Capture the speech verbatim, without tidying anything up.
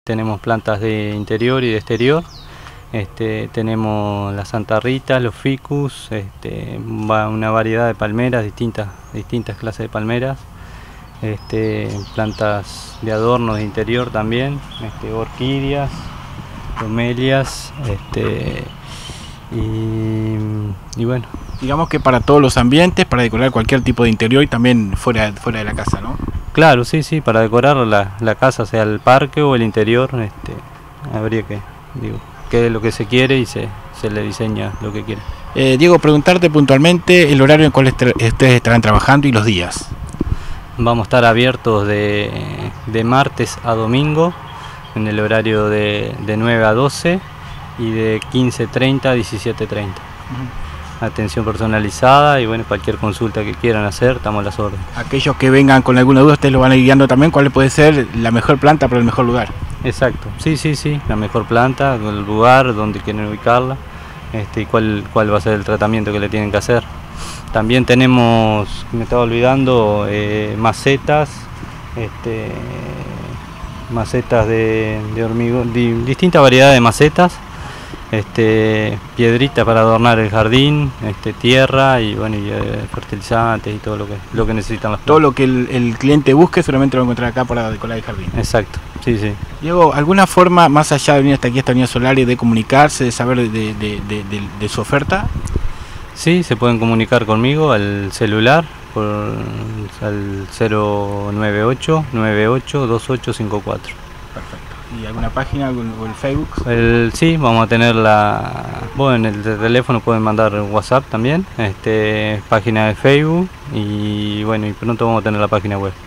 tenemos plantas de interior y de exterior. Este, tenemos la Santa Rita, los ficus, este, una variedad de palmeras, distintas, distintas clases de palmeras, este, plantas de adorno de interior también, este, orquídeas, bromelias, este, y, y bueno. Digamos que para todos los ambientes, para decorar cualquier tipo de interior y también fuera, fuera de la casa, ¿no? Claro, sí, sí, para decorar la, la casa, sea el parque o el interior, este, habría que, digo, que es lo que se quiere y se, se le diseña lo que quiere. Eh, Diego, preguntarte puntualmente el horario en cual est ustedes estarán trabajando y los días. Vamos a estar abiertos de, de martes a domingo en el horario de, de nueve a doce y de quince treinta a diecisiete treinta. Uh-huh. Atención personalizada y bueno, cualquier consulta que quieran hacer, estamos a las órdenes. Aquellos que vengan con alguna duda, ustedes lo van a ir guiando también, ¿cuál puede ser la mejor planta para el mejor lugar? Exacto, sí, sí, sí, la mejor planta, el lugar, donde quieren ubicarla, este, y cuál, cuál va a ser el tratamiento que le tienen que hacer. También tenemos, me estaba olvidando, eh, macetas, este, macetas de, de hormigón, di, distintas variedades de macetas, este, piedrita para adornar el jardín, este, tierra y bueno, y, eh, fertilizantes y todo lo que, lo que necesitan las plantas. Todo lo que el, el cliente busque seguramente lo va a encontrar acá para decorar el jardín. Exacto, sí, sí. Diego, ¿alguna forma más allá de venir hasta aquí, esta Unión Solar, y de comunicarse, de saber de, de, de, de, de, de su oferta? Sí, se pueden comunicar conmigo al celular, por, al cero nueve ocho, nueve ocho, dos ocho cinco cuatro. Perfecto. ¿Y alguna página o el Facebook? El, sí, vamos a tener la... Bueno, en el teléfono pueden mandar WhatsApp también, este, página de Facebook y bueno, y pronto vamos a tener la página web.